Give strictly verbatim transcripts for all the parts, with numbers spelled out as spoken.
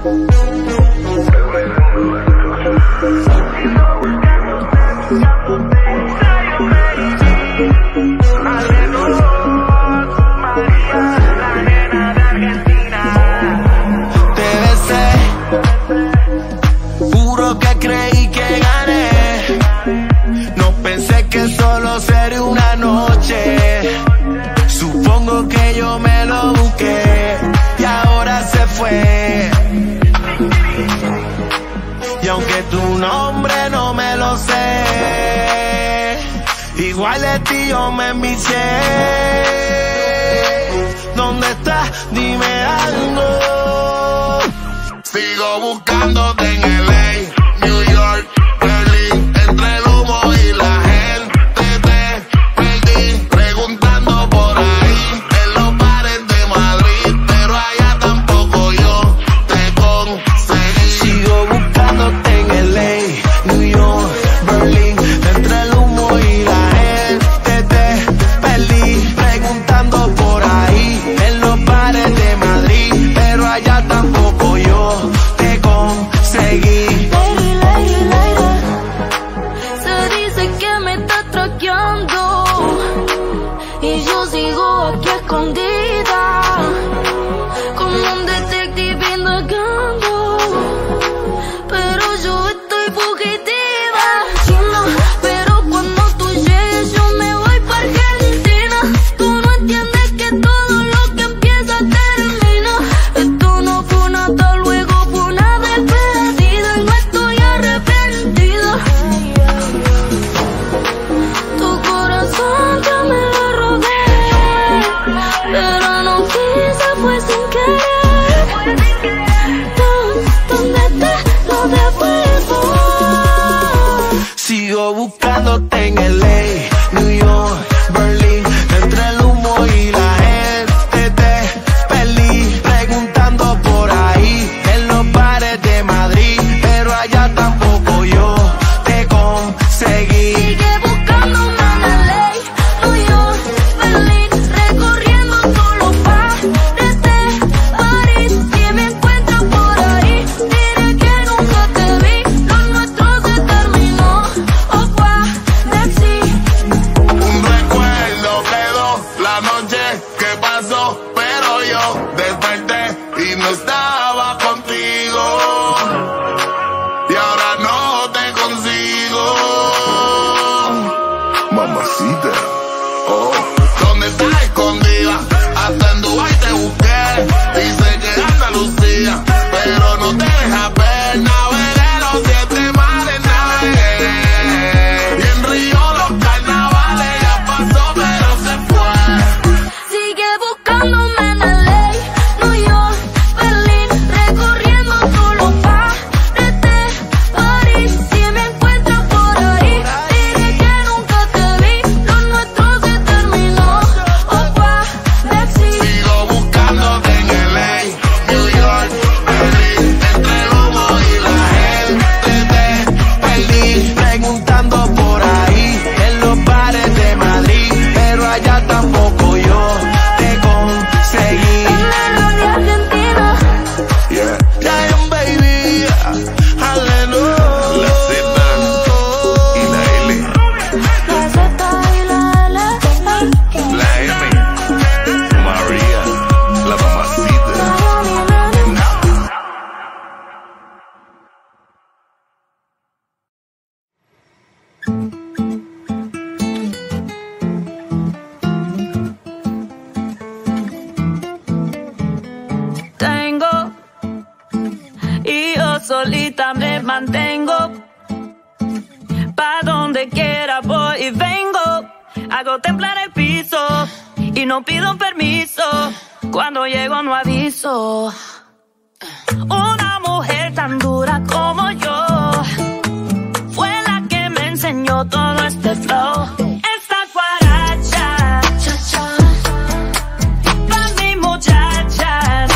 Igual de ti yo me envicié. ¿Dónde estás? Dime algo. Sigo buscándote en L A, New York, Berlín, entre el humo y la gente te perdí, preguntando por ahí en los bares de Madrid, pero allá tampoco yo te conseguí. Sigo buscándote en L A, New York, Berlín, entre el humo y la gente te perdí, preguntando por ahí en los bares de Madrid, pero allá tampoco yo te conseguí. Lady, lady, lady, se dice que me está traqueando y yo sigo aquí escondida como un detective indagando, pero yo estoy fugitiva. Chino, pero cuando tú llegues yo me voy pa' Argentina. Tú no entiendes que todo lo que empieza termina. Esto no fue una hasta luego, fue una despedida y no estoy arrepentida. Tu corazón ya me lo robé, pero no quise, fue sin querer. ¿Dónde te lo devuelvo? Sigo buscándote en L A, New York, Berlín, entre el humo y la gente te perdí, preguntando por ahí en los bares de Madrid, pero allá tampoco yo te conseguí. Sigue buscándome en L A, New York, Berlín, recorriendo todos los bares de París. Si me encuentras por ahí, diré que nunca te vi. Lo nuestro se terminó, o fue de sí. Un recuerdo quedó la noche que pasó, pero yo desperté y no estaba contigo, y ahora no te consigo. Mamacita, oh, ¿dónde estás escondida? Hasta en Dubái te busqué, dice que Andalucía, pero no te deja ver. Navegué los siete mares, navegué, y en Río los carnavales ya pasó, pero se fue. Sigue buscándome en L A, New York, Berlín, recorriendo todos los bares de París. Si me encuentras por ahí, diré que nunca te vi. Lo nuestro se terminó, o fue de sí. Sigo buscándote en L A, New York, Berlín, entre el humo y la gente te perdí, preguntando por ahí en los bares de Madrid, pero allá tampoco yo te conseguí. Veneno de Argentina, Yeah, Giant baby, aleluya. La Z y la L, la Z y la L, la M, María, la mamacita. Tengo y yo solita me mantengo. Pa' donde quiera voy y vengo. Hago temblar el piso y no pido permiso. Cuando llego no aviso. Una mujer tan dura como yo fue la que me enseñó todo este flow. Esta guaracha pa' mis muchachas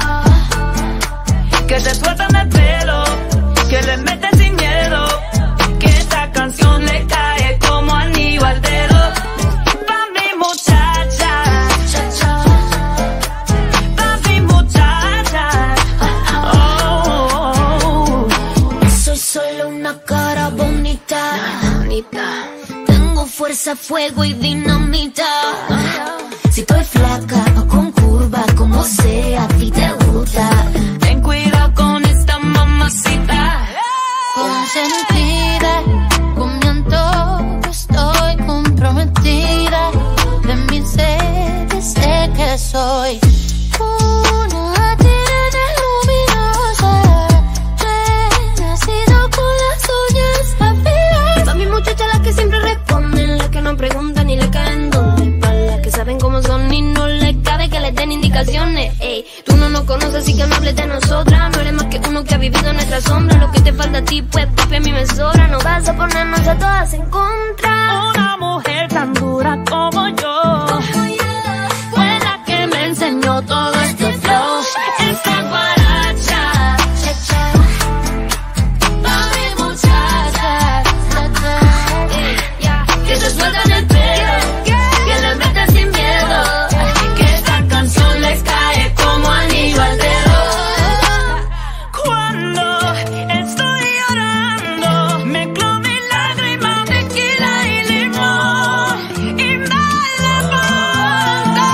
que te sueltan el pelo, que le metes sin miedo, que esta canción le cae como anillo al dedo. Pa' mi muchacha, pa' mi muchacha, oh, fuerza, fuego y dinamita. Si estoy flaca o con curva, como sea, a ti te gusta. Ten cuidado con esta mamacita. Consentida, con mi antojo estoy comprometida. De mi ser sé que soy una tirana luminosa, renacida con las uñas afiladas. Pa' mi muchacha las que siempre responden, las que no preguntan ni le caen dónde. Pa' las que saben cómo son y no les cabe que les den indicaciones. Ey, tú no nos conoces así que no hables de nosotras. No eres más que uno que ha vivido en nuestra sombra. Lo que te falta a ti pues papi a mí me sobra. No vas a ponernos a todas en contra. Una mujer tan dura como yo fue la que me enseñó todo este flow. Esta guaracha pa' mi muchacha, que se sueltan el pelo, que le meten sin miedo, que esta canción les cae como anillo al dedo. Cuando estoy llorando, mezclo mis lágrimas, tequila y limón y me la pongo.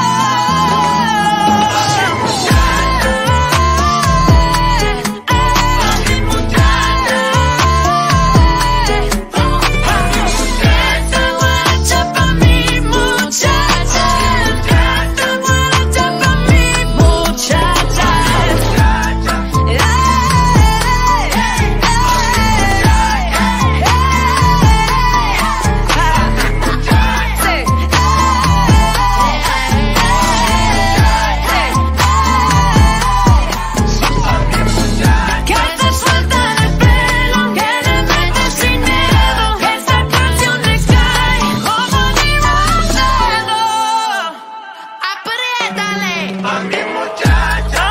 Pa' mi muchacha, esta guaracha pa' mi muchacha, esta guaracha pa' mi muchacha. Que te sueltan el pelo, que le meten sin miedo, que esta canción les cae como anillo al dedo. Apriétale a mi muchacha.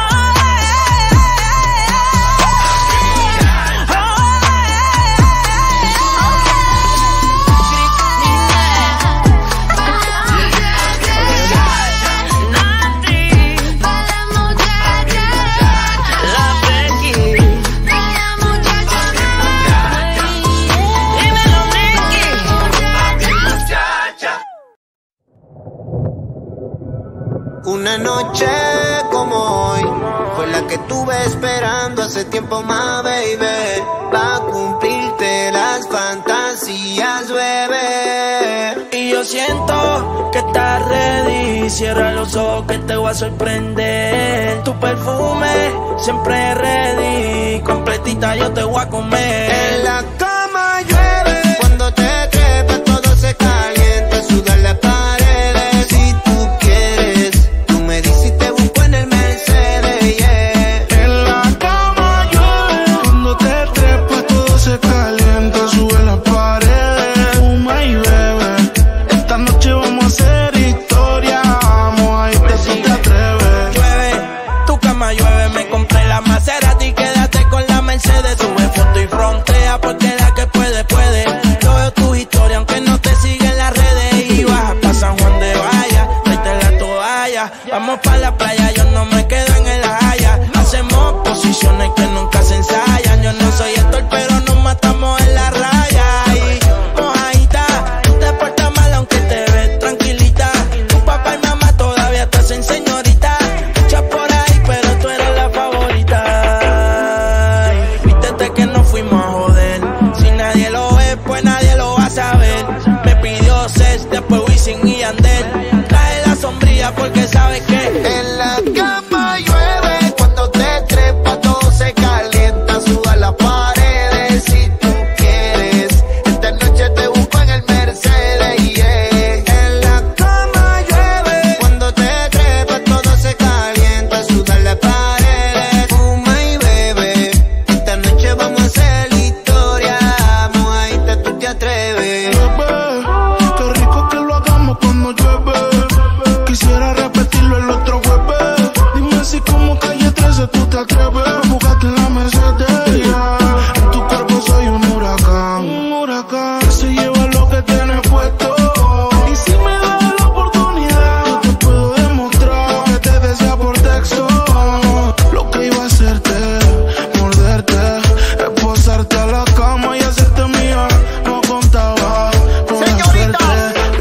Una noche como hoy fue la que tuve esperando hace tiempo más, baby, pa' cumplirte las fantasías, bebé. Y yo siento que estás ready. Cierra los ojos que te voy a sorprender. Tu perfume siempre ready. Completita yo te voy a comer. En la cama llueve, cuando te trepas todo se calienta, sudan las paredes. Si tú quieres, tú me dices y te busco en el Mercedes, yeah. En la cama llueve, cuando te trepas todo se calienta, sube las paredes, fuma y bebe. Esta noche vamos a hacer historia, vamos a irte si te atreves. Llueve, tu cama llueve. Me compré la Maserati, quédate con la Mercedes. Sube foto y frontea porque la que puede, puede. Yo veo tus historias aunque no te siguen las redes. Y baja pa' San Juan de Valla, tráete la toalla. Vamos pa' la playa, yo no me quedo en el Haya. Hacemos posiciones que nunca se ensayan. Yo no soy actor pero nos matamos en la raya. Y mojadita, tú te portas mal aunque te ves tranquilita. Tu papá y mamá todavía te hacen señorita. Muchas por ahí pero tú eres la favorita. Y vístete que no fuimos a joder. Si nadie lo ve pues nadie lo va a saber. Me pidió Seth, después Wisin y Yandel. Trae la sombrilla porque sabes que En la cama llueve, cuando te trepas todo se calienta, suda las paredes. Si tú quieres, esta noche te busco en el Mercedes, yeah. En la cama llueve, cuando te trepas todo se calienta, suda las paredes, fuma y bebe. Esta noche vamos a hacer historia, mojadita tú te atreves. Bebé, qué rico que lo hagamos cuando llueve. Quisiera repetirlo el otro jueves. Dime si como calle trece tú te atreves. Búscate en la Mercedes, yeah. En tu cuerpo soy un huracán, un huracán que se lleva lo que tienes puesto. Y si me das la oportunidad, yo te puedo demostrar que te decía por texto. Lo que iba a hacerte, morderte, esposarte a la cama y hacerte mía. No contaba con Señorita, hacerte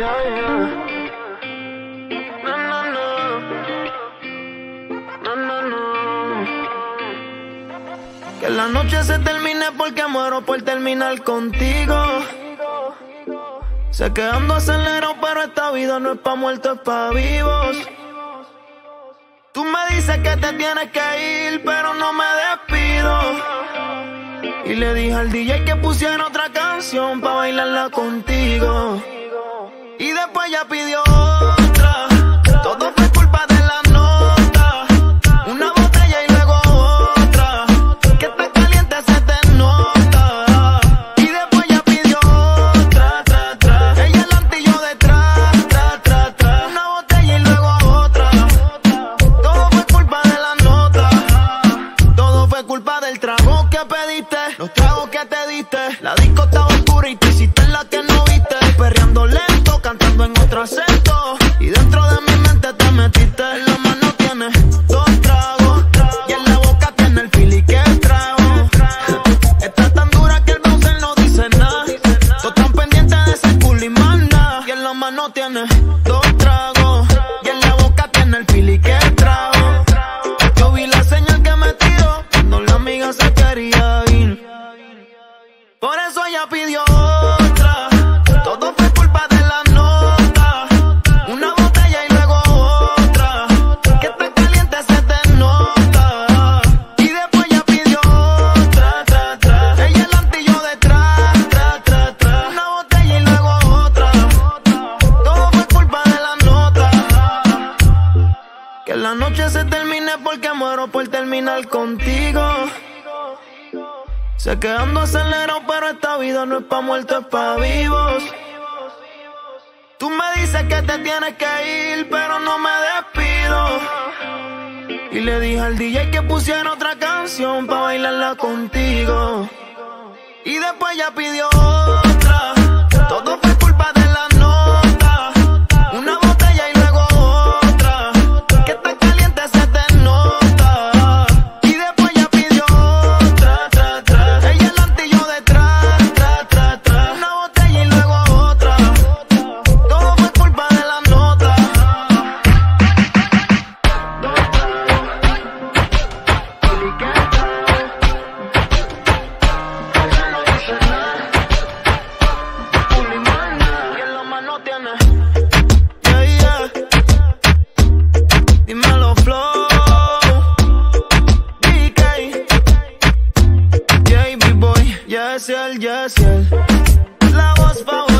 Yeah, yeah. No, no, no. No, no, no. Que la noche se termine porque muero por terminar contigo. Sé que ando acelerado, pero esta vida no es pa' muertos, es pa' vivos. Tú me dices que te tienes que ir, pero no me despido. Y le dije al D J que pusiera otra canción pa' bailarla contigo. Y después ya pidió otra. Todo fue culpa de la nota. Una botella y luego otra. Que está caliente se te nota. Y después ya pidió otra, tra, tra. Ella adelante y yo detrás, tra, tra, tra. Una botella y luego otra. Todo fue culpa de la nota. Todo fue culpa del trago que pediste, los tragos que te diste. La disco estaba oscura y tú hiciste la que no viste. Perreando lento, cantando en otro acento. Y dentro de mi mente te metiste. En la mano tienes dos tragos y en la boca tiene el fili que trago. Está tan dura que el browser no dice nada. Tú tan pendiente de ese culo y más nada. Y en la mano tienes dos tragos y en la boca tiene el fili que trago. Yo vi la señal que me tiró cuando la amiga se quería ir. Por eso ella pidió otra. Todo fue culpa de la nota. Una botella y luego otra. Que está caliente se te nota. Y después ya pidió otra, tra, tra. Ella adelante y yo detrás, tra, tra, tra. Una botella y luego otra. Todo fue culpa de la nota. Que la noche se termine porque muero por terminar contigo. Sé que ando acelerado, pero esta vida no es pa' muertos, es pa' vivos. Tú me dices que te tienes que ir, pero no me despido. Y le dije al D J que pusiera otra canción pa' bailarla contigo. Y después ya pidió otra. Todo fue culpa de la nota. Una botella y luego otra. Que está caliente se te nota. Y después ya pidió otra, tra, tra. Ella adelante y yo detrás, tra, tra, tra. Una botella y luego otra. Todo fue culpa de la nota. Y en la mano tiene. Yeah, yeah. Dímelo, Flow. D K. J B Boy. Yes, él, yes, él. La voz favorita.